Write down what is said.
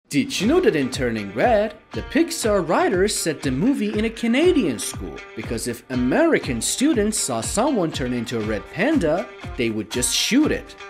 Did you know that in Turning Red, the Pixar writers set the movie in a Canadian school because if American students saw someone turn into a red panda, they would just shoot it.